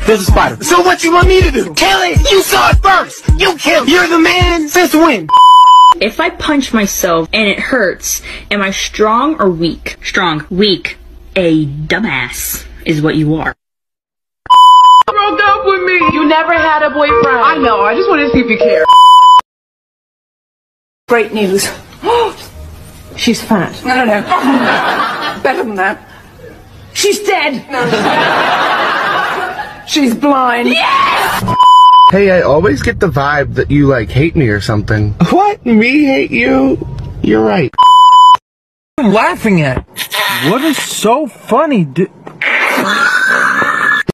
There's a spider. So what you want me to do? Kill it! You saw it first! You kill it! You're the man! Since when? If I punch myself and it hurts, am I strong or weak? Strong. Weak. A dumbass is what you are. Broke up with me. You never had a boyfriend. I know. I just wanted to see if you care. Great news. She's fat. No. Better than that. She's dead. No. She's blind. Yes! Hey, I always get the vibe that you, like, hate me or something. What? Me hate you? You're right. I'm laughing at. What is so funny?